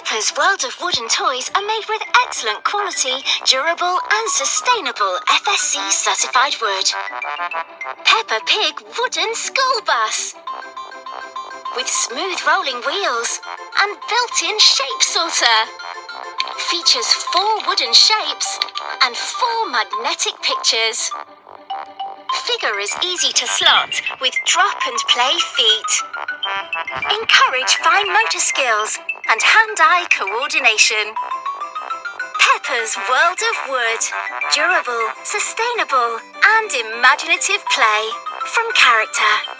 Peppa's World of Wooden Toys are made with excellent quality, durable and sustainable FSC certified wood. Peppa Pig Wooden School Bus with smooth rolling wheels and built-in shape sorter. Features 4 wooden shapes and 4 magnetic pictures. Figure is easy to slot with drop and play feet. Encourage fine motor skills and hand-eye coordination. Peppa's World of Wood. Durable, sustainable and imaginative play from character.